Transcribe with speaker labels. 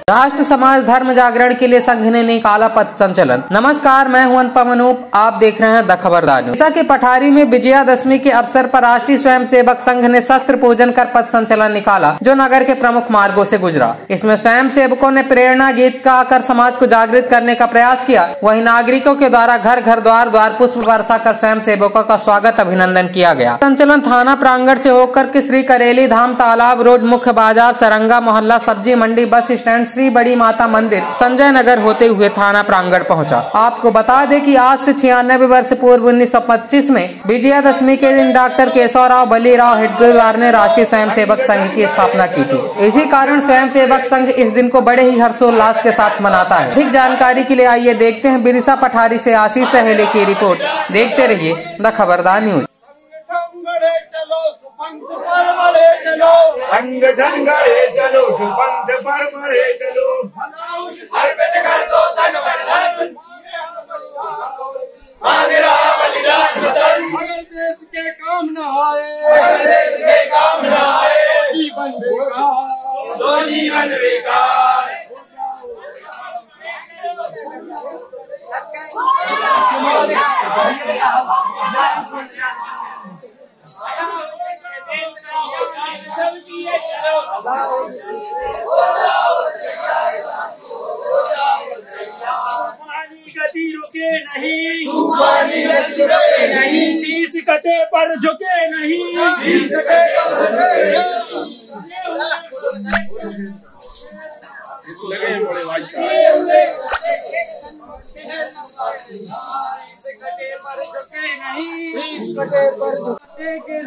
Speaker 1: राष्ट्र समाज धर्म जागरण के लिए संघ ने निकाला पथ संचलन। नमस्कार, मैं हूं अनुपम अनूप, आप देख रहे हैं द खबरदार न्यूज। उड़ीसा के पठारी में विजयादशमी के अवसर पर राष्ट्रीय स्वयंसेवक संघ ने शस्त्र पूजन कर पथ संचलन निकाला, जो नगर के प्रमुख मार्गों से गुजरा। इसमें स्वयंसेवकों ने प्रेरणा गीत गाकर समाज को जागृत करने का प्रयास किया। वहीं नागरिकों के द्वारा घर घर द्वार द्वार पुष्प वर्षा कर स्वयंसेवकों का स्वागत अभिनंदन किया गया। संचलन थाना प्रांगण से होकर के श्री करेली धाम, तालाब रोड, मुख्य बाजार, सरंगा मोहल्ला, सब्जी मंडी, बस स्टैंड, श्री बड़ी माता मंदिर, संजय नगर होते हुए थाना प्रांगण पहुंचा। आपको बता दें कि आज से 96 वर्ष पूर्व 1925 में विजयादशमी के दिन डॉक्टर केशवराव बलीराव हेडगेवार ने राष्ट्रीय स्वयंसेवक संघ की स्थापना की थी। इसी कारण स्वयंसेवक संघ इस दिन को बड़े ही हर्षोल्लास के साथ मनाता है। अधिक जानकारी के लिए आइए देखते हैं बिरसा पठारी से आशीष सहेले की रिपोर्ट। देखते रहिए द खबरदार न्यूज।
Speaker 2: संगठन गड़े चलो, सुपंथ पर मरे चलो, अर्पित कर दो तन मन धन, हाजिरा बलिदान बदन। अगर देश के काम न आए, अगर देश के काम न आए, जीवन बेकार, तो जीवन बेकार। गति रुके नहीं, तूफानी गति रुके नहीं, शीश कटे पर झुके नहीं, शीश कटे पर झुके नहीं। लगे बड़े भाई साहब, शीश कटे पर झुके नहीं, शीश कटे पर झुके के